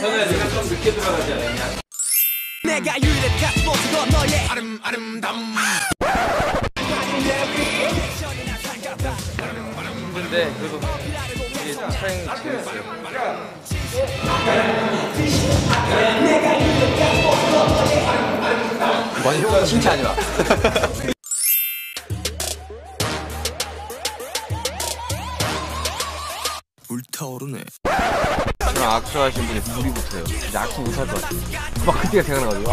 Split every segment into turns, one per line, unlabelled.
이번에 내가 좀 늦게 들어가지 않았냐?
내가 유일한 모습도 너의
아름다움.
힘든데 그래도 이게 촬영이 재밌어요. 많이 형 칭찬하지 마.
불타오르네.
저랑 악수 하신 분이 물이 붙어요. 진짜 악수 못할 것 같아요. 막 그때가 생각나가지고.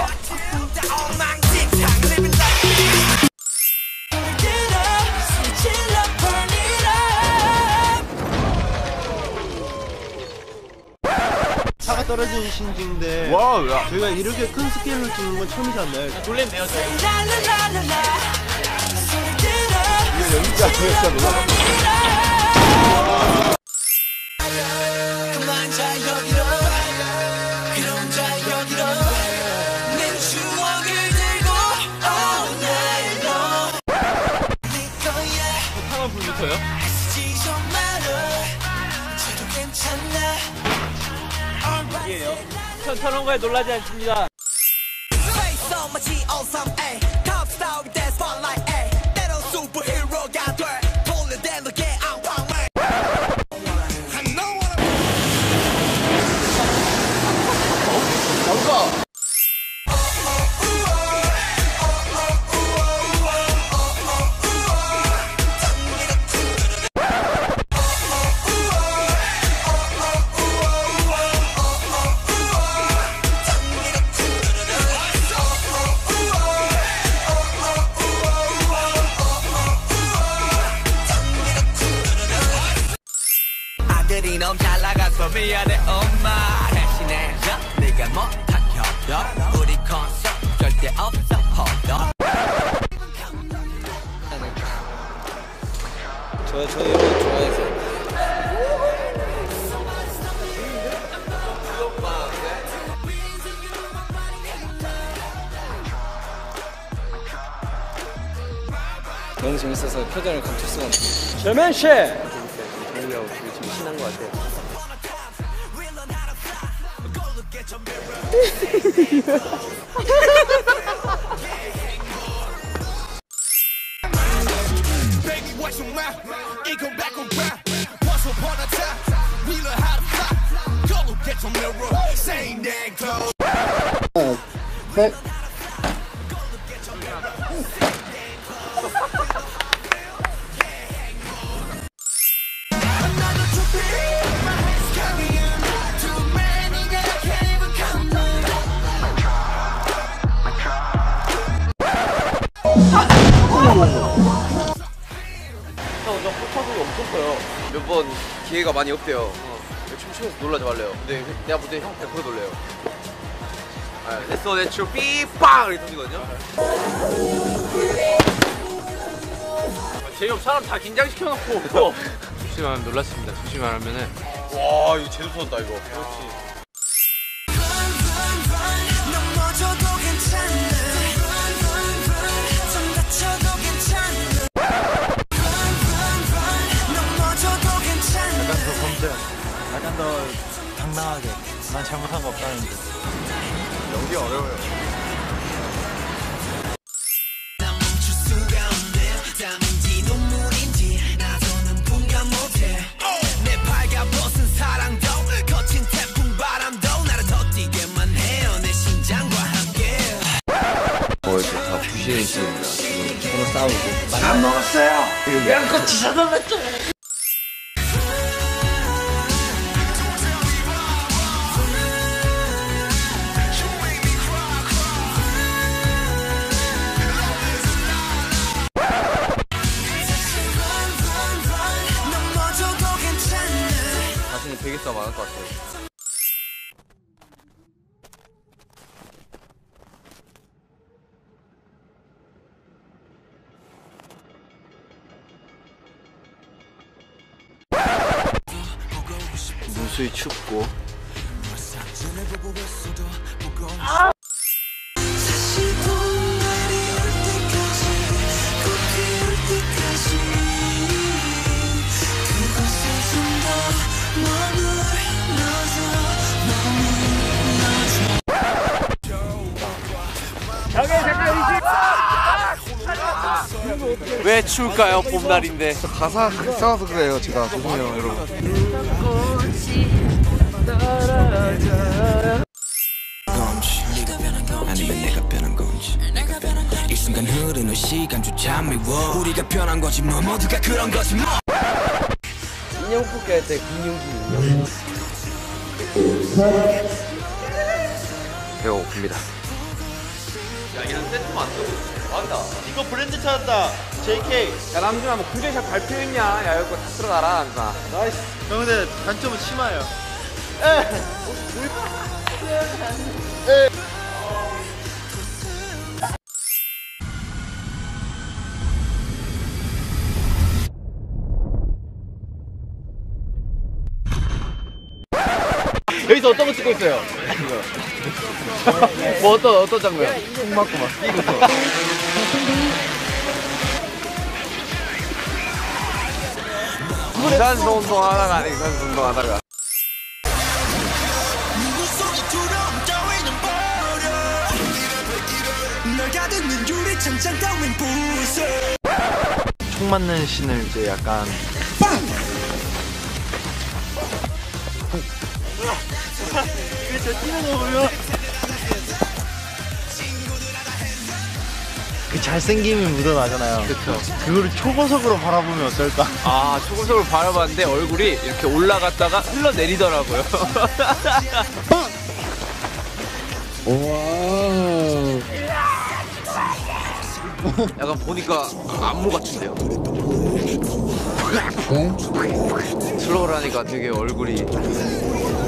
차가 떨어진 신지인데
와우, 야.
저희가 이렇게 큰 스케일로 찍는 건 처음이잖아요.
놀랬네요, 저희. 이거 연기가 진짜 놀라워. 타만 불 붙어요? 이게요. 천원과에 놀라지 않습니다.
아들이 너무 잘 나가서 미안해 엄마 대신해줘 네가 못한 협력 우리 콘서트 절대 없어 허덕
저 이런 좋아해서. 너무 재밌어서 표정을 감출 수가 없어요. 재맨씨! 재밌냐고 되게 지금 신난 것 같아요. 저 포탑이 엄청 커요. 몇 번 기회가 많이 없대요. 춤추면서 놀라지 말래요. 근데 내가 볼 때 형 100% 놀래요. 냈어 내추 삐빵 이렇게 던지거든요. 제이홉 사람 다 긴장시켜놓고 조심하면 놀랐습니다. 조심만 하면은 와 이거 제대로 터졌다 이거. 그렇지.
약간 더 당당하게 난 잘못한 거 없다는 듯.
연기 어려워요. 다 부시는 시입니다. 서로 싸우고.
안 먹었어요. 양꼬치 사달랬죠.
자신이 되게 싸움 안할 것 같아요. 무수히 춥고
그곳에 좀 더 머물러서
왜 추울까요? 봄날인데.
가사 써서 그래요. 제가 죄송해요, 여러분.
아니면 내가 변한 건지 이 순간 흐르는 시간조차 미워 우리가 변한 거지 뭐 모두가 그런 거지 뭐
인형 뽑기 할 때 근육이 배고픕니다. 야, 이런 세트만 안 쓰고 맞다.
이거 브랜드 찾았다. JK.
야, 남준아, 뭐 구제샷 발표했냐? 야, 이거 다 들어가라, 남준아.
나이스. 형 근데 단점은 치마예요.
여기서 어떤 거 찍고 있어요? 뭐 어떤 장면?
총 맞고 막 뛰고서.
유산소 운동하다가 아니 유산소 운동하다가
누구소리 두려움 따위는 버려 널 가득는 유리창장 따윈 부숴
총 맞는 씬을 이제 약간 그 잘생김이 묻어나잖아요. 그쵸. 그거를 초고속으로 바라보면 어떨까?
아, 초고속으로 바라봤는데 얼굴이 이렇게 올라갔다가 흘러내리더라고요. 약간 보니까 안무 같은데요. 슬로우를 하니까 되게 얼굴이